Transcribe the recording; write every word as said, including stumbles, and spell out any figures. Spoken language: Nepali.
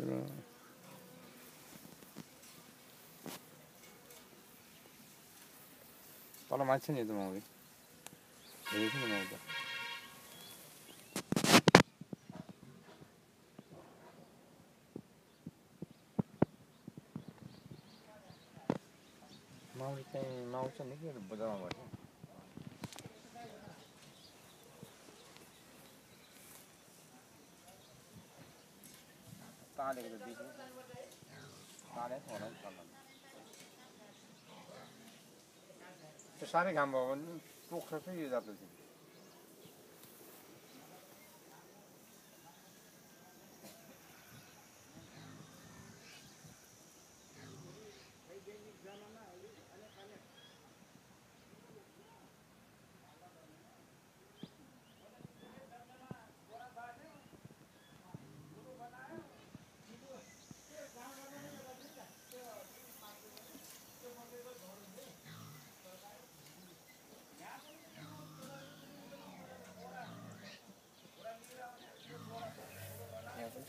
तर तल मान्छे नि त माउले हेरेको थिएँ नि माउ त माउले चाहिँ माउ चाहिँ निकै बजारमा भएछ तालेको त देखियो तालेको होला नि तल त्यो साह्रै घाम भयो भने पोख्छ चाहिँ यो जात चाहिँ